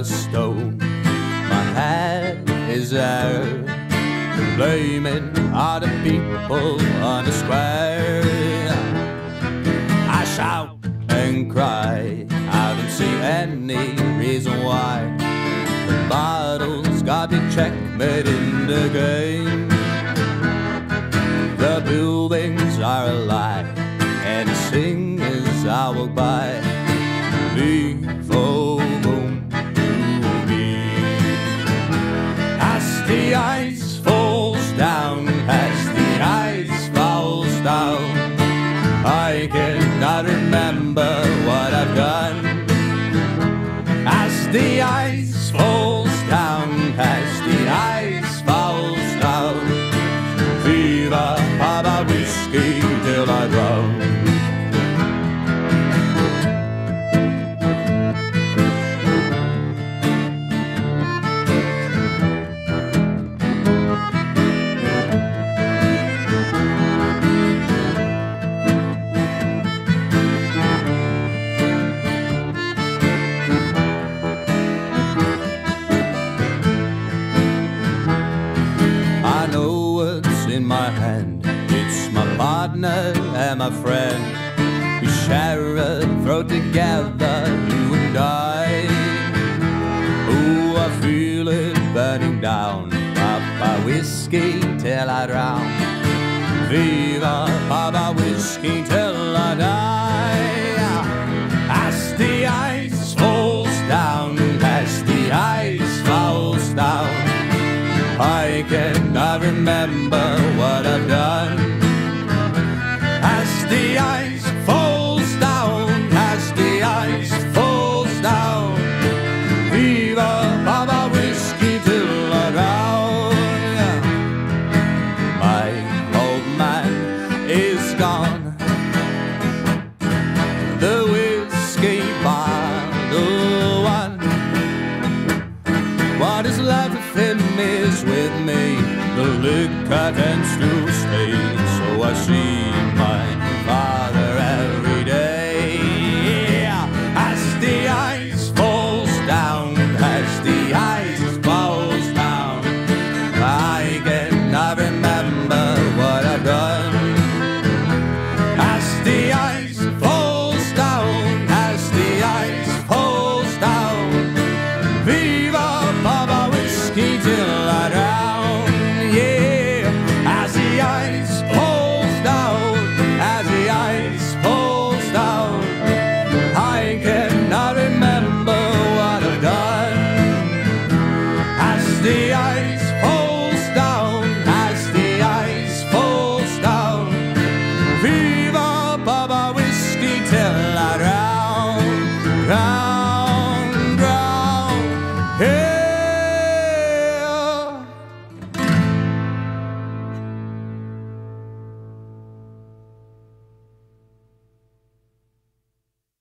a stone. My head is there, blaming other people on the square. I shout and cry, I don't see any reason why. The battle's got me checkmate in the game. The buildings are alive, and the singers I walk by leave home to me. As the ice falls down, as the ice falls down, I cannot remember what I've done. As the ice falls down, as the ice falls down, viva Papa whiskey till I drown. I know what's in my hand, it's my partner and my friend. We share a throat together, you and I. Oh, I feel it burning down, Papa whiskey till I drown. Viva Papa whiskey till I die. As the ice falls down, as the ice falls down, I cannot remember what I've done. As the ice falls down, as the ice falls down, viva Papa whiskey till I drown. My old man is gone, the whiskey bottle won. What is left of him is with me, the liquor tends to stay, so I see